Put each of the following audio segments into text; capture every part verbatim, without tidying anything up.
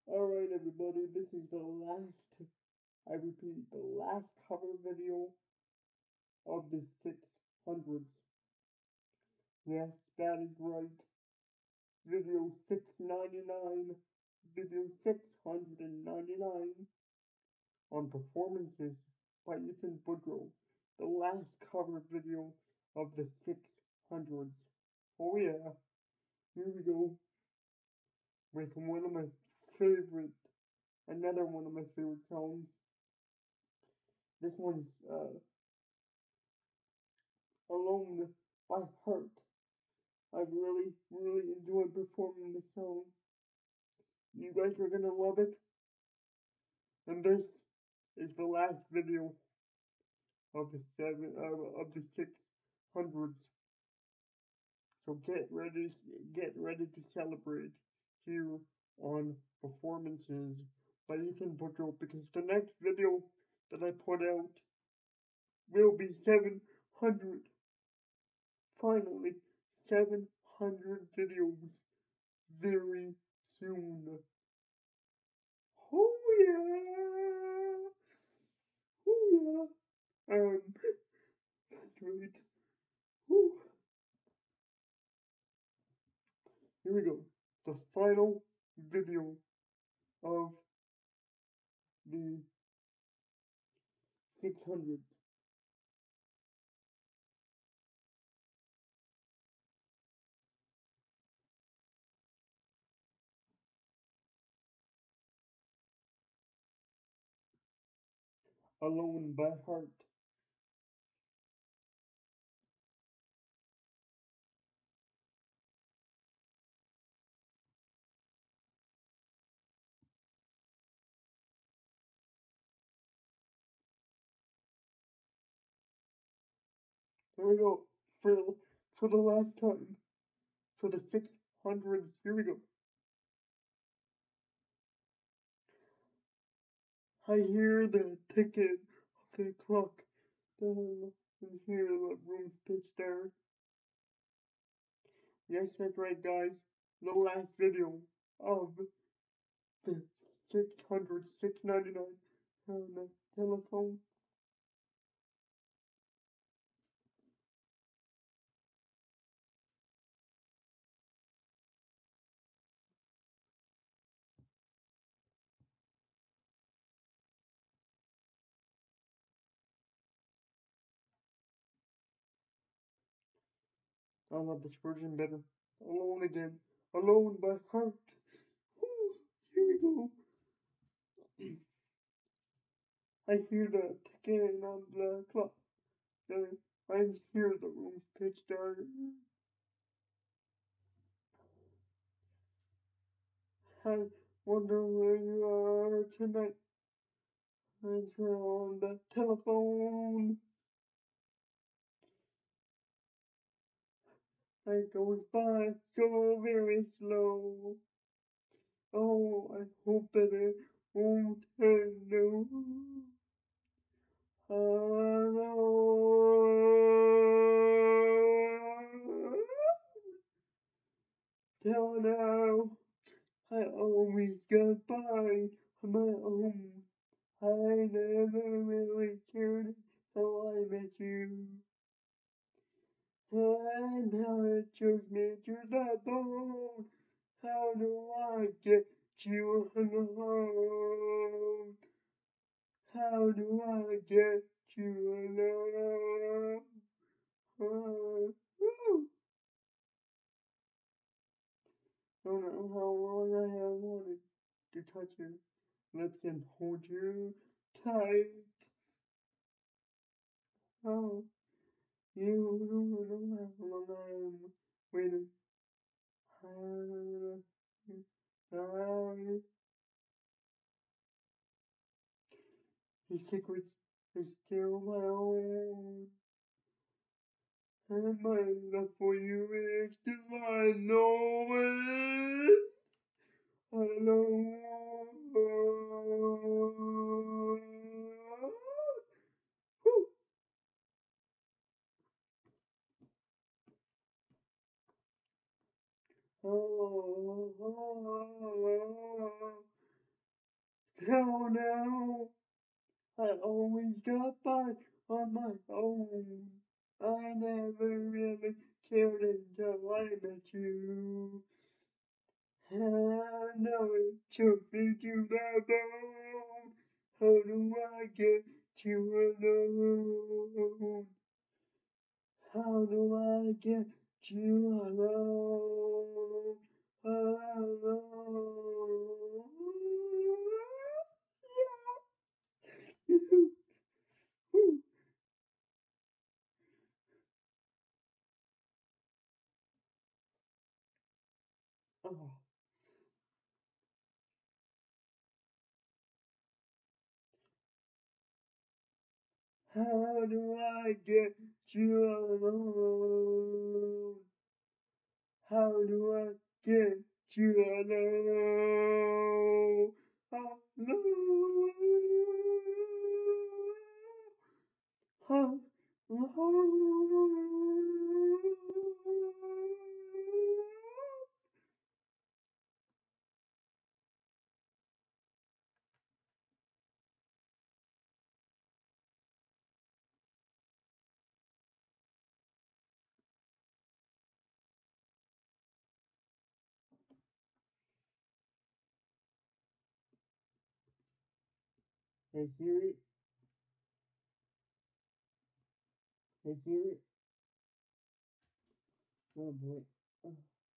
Alright everybody, this is the last, I repeat, the last cover video of the six hundreds. Yes, that is right. Video six ninety-nine, video six ninety-nine on performances by Ethan Boudreau. The last cover video of the six hundreds. Oh yeah, here we go with one of my favorite, another one of my favorite songs. This one's uh, Alone by Heart. I really, really enjoyed performing this song. You guys are gonna love it. And this is the last video of the seven uh, of the six hundreds. So get ready, get ready to celebrate here on Performances by Ethan Boudreau, because the next video that I put out will be seven hundred. Finally, seven hundred videos very soon. Oh yeah! Oh yeah! Um, great. Whew. Here we go. The final video of the six hundred. Alone by Heart. Here we go. For, for the last time. For the six hundreds. Here we go. I hear the ticking of the clock. Then I hear the room's pitch dark. Yes, that's right, guys. The last video of the six hundred, six ninety-nine on the telephone. I love this version better. Alone again. Alone by Heart. Whew, here we go. I hear the ticking of the clock. Then I hear the room's pitch dark. I wonder where you are tonight. Answer on the telephone. I goes by so very slow. Oh, I hope that it won't end no. Hello. Till now, I always got by on my own. I never really cared till I met you. And now it chokes me to the bone. How do I get you alone? How do I get you alone? Uh, woo. Don't know how long I have wanted to touch your lips and hold you tight. Oh, you don't know how long I am waiting. I, I, his secrets is still my own. And my love for you is divine. No one alone. Whew. Oh, oh, oh, oh. Oh no, I always got by on my own. I never really cared until I met you. I know it took me to the bone. How do I get you alone? How do I get you alone? Alone. Yeah. Oh. How do I get you alone? How do I get you alone? Alone. Hey Siri, hey Siri. Oh boy. Oh,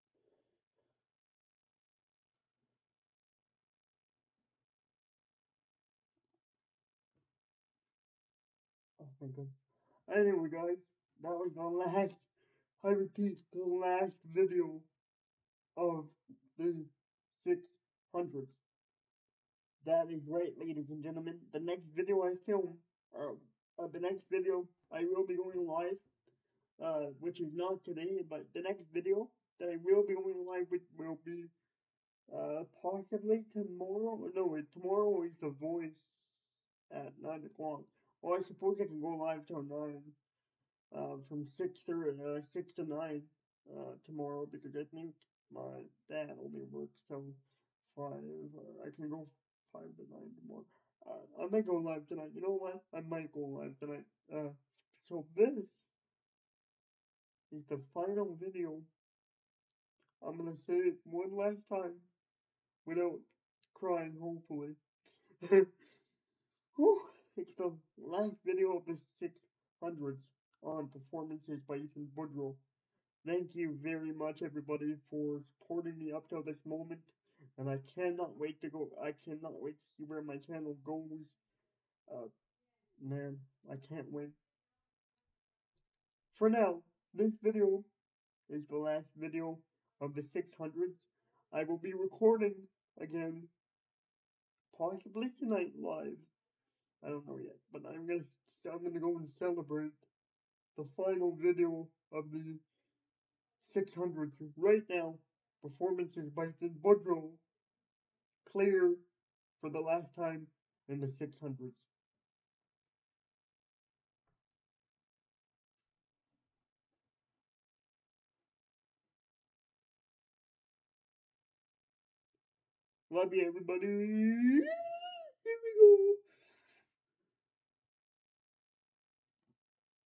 oh my god. Anyway, guys, that was the last, I repeat, the last video of the six hundreds. That is right, ladies and gentlemen. The next video I film, or uh, the next video I will be going live, uh, which is not today, but the next video that I will be going live with will be uh, possibly tomorrow. No, wait, tomorrow is The Voice at nine o'clock. Well, I suppose I can go live till nine. Uh, from six thirty, uh, six to nine, uh, tomorrow because I think my dad only works till five. Or I can go five to nine tomorrow. Uh, I might go live tonight. You know what? I might go live tonight. Uh, so this is the final video. I'm gonna say it one last time without crying, hopefully. Whew, it's the last video of the six hundreds on performances by Ethan Boudreaux. Thank you very much, everybody, for supporting me up till this moment. And I cannot wait to go. I cannot wait to see where my channel goes. Uh, man, I can't wait. For now, this video is the last video of the six hundreds. I will be recording again, possibly tonight live. I don't know yet, but I'm gonna I'm gonna go and celebrate the final video of the six hundreds right now. Performances by Finn Boudreaux, clear for the last time in the six hundreds. Love you, everybody. Here we go.